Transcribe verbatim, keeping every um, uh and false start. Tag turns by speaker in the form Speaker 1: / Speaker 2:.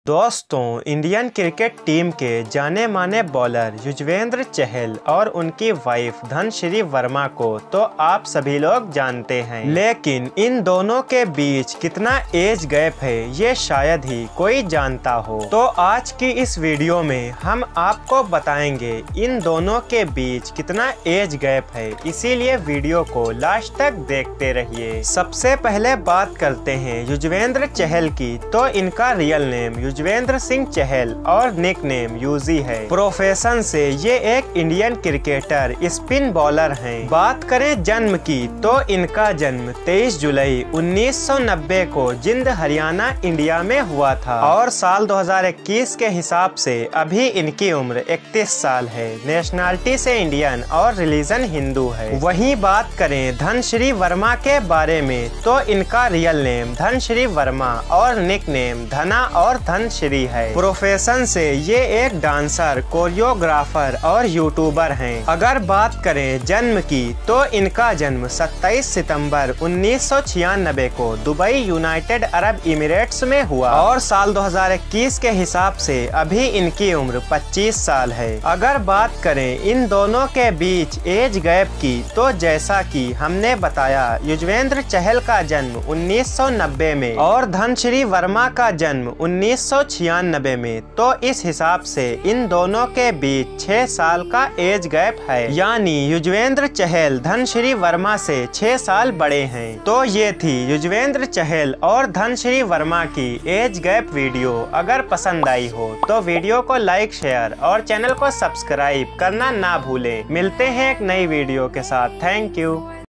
Speaker 1: दोस्तों, Indian cricket team के जाने माने बॉलर युजवेंद्र चहल और उनकी वाइफ धनश्री वर्मा को तो आप सभी लोग जानते हैं, लेकिन इन दोनों के बीच कितना एज गैप है ये शायद ही कोई जानता हो। तो आज की इस वीडियो में हम आपको बताएंगे इन दोनों के बीच कितना एज गैप है, इसीलिए वीडियो को लास्ट तक देखते रहिए। सबसे पहले बात करते हैं युजवेंद्र चहल की, तो इनका रियल नेम युजवेंद्र सिंह चहल और निक नेम यूजी है। प्रोफेशन से ये एक इंडियन क्रिकेटर स्पिन बॉलर हैं। बात करें जन्म की, तो इनका जन्म तेईस जुलाई उन्नीस सौ नब्बे को जिंद हरियाणा इंडिया में हुआ था और साल दो हज़ार इक्कीस के हिसाब से अभी इनकी उम्र इकतीस साल है। नेशनलिटी से इंडियन और रिलीजन हिंदू है। वहीं बात करें धनश्री वर्मा के बारे में, तो इनका रियल नेम धनश्री वर्मा और निक नेम धना और धन श्री है। प्रोफेशन से ये एक डांसर, कोरियोग्राफर और यूट्यूबर हैं। अगर बात करें जन्म की, तो इनका जन्म सत्ताईस सितंबर उन्नीस सौ छियानबे को दुबई यूनाइटेड अरब इमिरेट्स में हुआ और साल दो हज़ार इक्कीस के हिसाब से अभी इनकी उम्र पच्चीस साल है। अगर बात करें इन दोनों के बीच एज गैप की, तो जैसा कि हमने बताया युजवेंद्र चहल का जन्म उन्नीस सौ नब्बे में और धनश्री वर्मा का जन्म उन्नीस सौ छियानबे में, तो इस हिसाब से इन दोनों के बीच छह साल का एज गैप है, यानी युजवेंद्र चहल धनश्री वर्मा से छह साल बड़े हैं। तो ये थी युजवेंद्र चहल और धनश्री वर्मा की एज गैप वीडियो। अगर पसंद आई हो तो वीडियो को लाइक, शेयर और चैनल को सब्सक्राइब करना ना भूलें। मिलते हैं एक नई वीडियो के साथ। Thank you.